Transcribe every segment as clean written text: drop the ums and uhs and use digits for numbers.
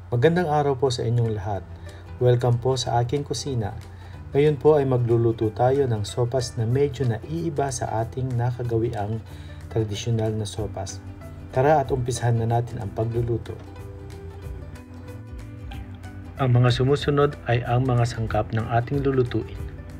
Magandang araw po sa inyong lahat. Welcome po sa aking kusina. Ngayon po ay magluluto tayo ng sopas na medyo naiiba sa ating nakagawiang tradisyonal na sopas. Tara at umpisahan na natin ang pagluluto. Ang mga sumusunod ay ang mga sangkap ng ating lulutuin.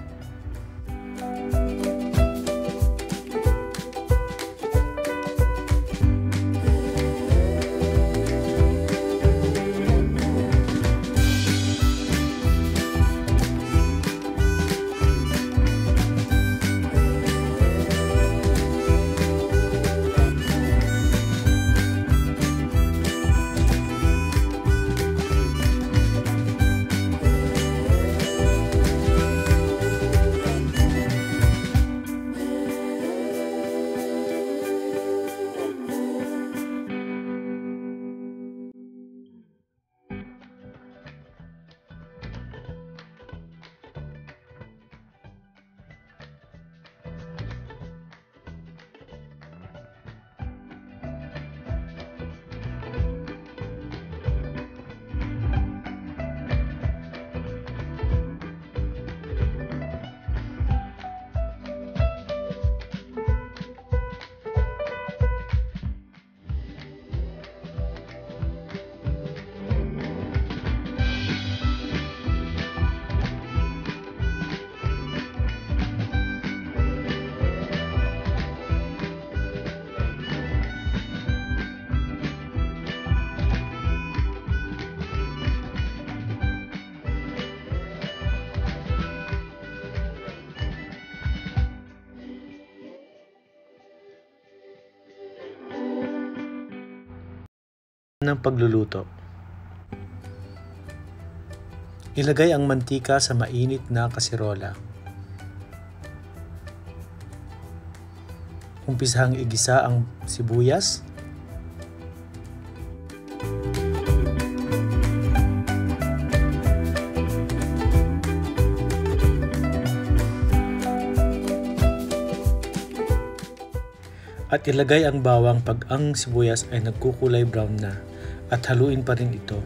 Ng pagluluto. Ilagay ang mantika sa mainit na kasirola. Umpisahang igisa ang sibuyas. At ilagay ang bawang pag ang sibuyas ay nagkukulay brown na at haluin pa rin ito.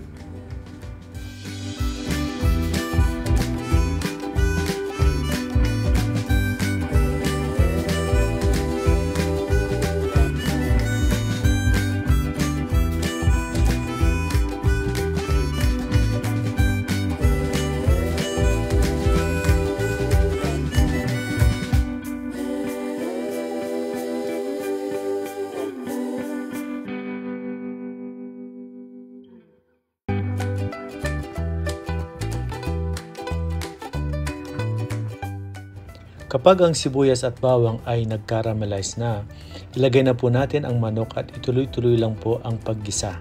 Kapag ang sibuyas at bawang ay nag-caramelize na, ilagay na po natin ang manok at ituloy-tuloy lang po ang paggisa.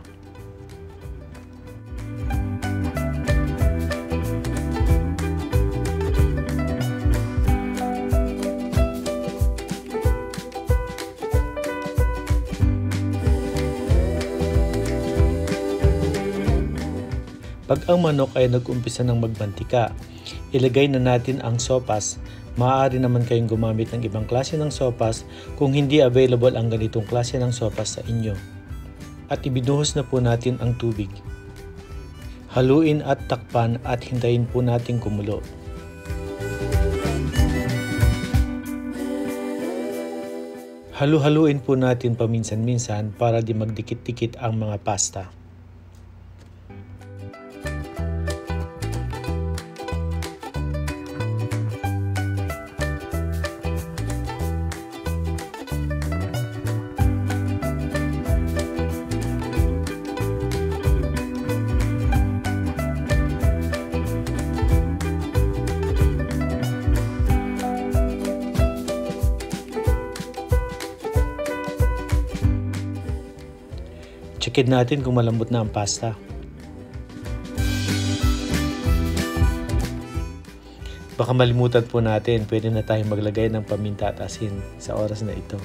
Pag ang manok ay nag-umpisa ng magmantika, ilagay na natin ang sopas. Maaari naman kayong gumamit ng ibang klase ng sopas kung hindi available ang ganitong klase ng sopas sa inyo. At ibinuhos na po natin ang tubig. Haluin at takpan at hintayin po natin kumulo. Halu-haluin po natin paminsan-minsan para di magdikit-dikit ang mga pasta. Checkin natin kung malambot na ang pasta. Baka malimutan po natin, pwede na tayong maglagay ng paminta at asin sa oras na ito.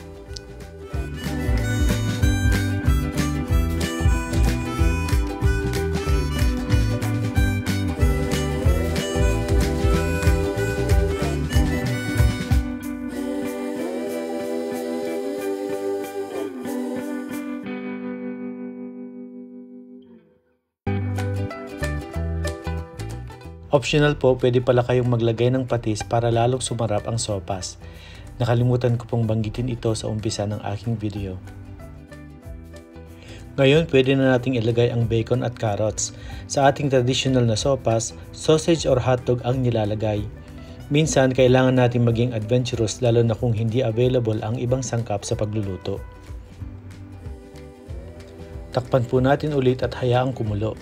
Optional po, pwede pala kayong maglagay ng patis para lalong sumarap ang sopas. Nakalimutan ko pong banggitin ito sa umpisa ng aking video. Ngayon, pwede na nating ilagay ang bacon at carrots. Sa ating traditional na sopas, sausage or hotdog ang nilalagay. Minsan, kailangan natin maging adventurous lalo na kung hindi available ang ibang sangkap sa pagluluto. Takpan po natin ulit at hayaang kumulo.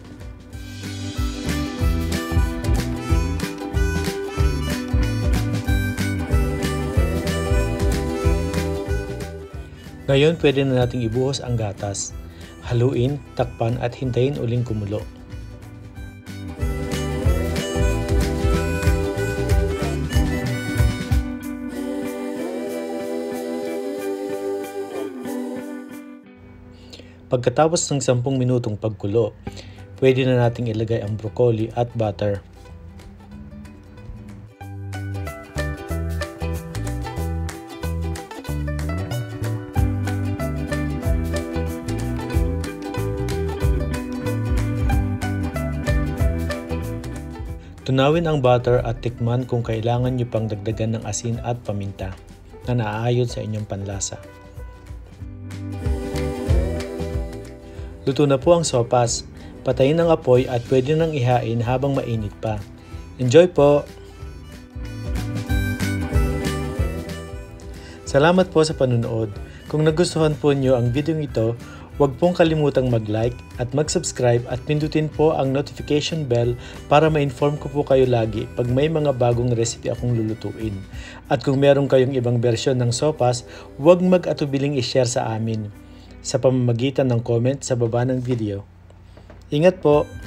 Ngayon, pwede na nating ibuhos ang gatas. Haluin, takpan at hintayin uling kumulo. Pagkatapos ng 10 minutong pagkulo, pwede na nating ilagay ang broccoli at butter. Tunawin ang butter at tikman kung kailangan nyo pang dagdagan ng asin at paminta na naaayon sa inyong panlasa. Luto na po ang sopas. Patayin ang apoy at pwede nang ihain habang mainit pa. Enjoy po! Salamat po sa panunood. Kung nagustuhan po nyo ang video ito, huwag pong kalimutang mag-like at mag-subscribe at pindutin po ang notification bell para ma-inform ko po kayo lagi pag may mga bagong recipe akong lulutuin. At kung meron kayong ibang bersyon ng sopas, huwag mag-atubiling i-share sa amin sa pamamagitan ng comment sa baba ng video. Ingat po!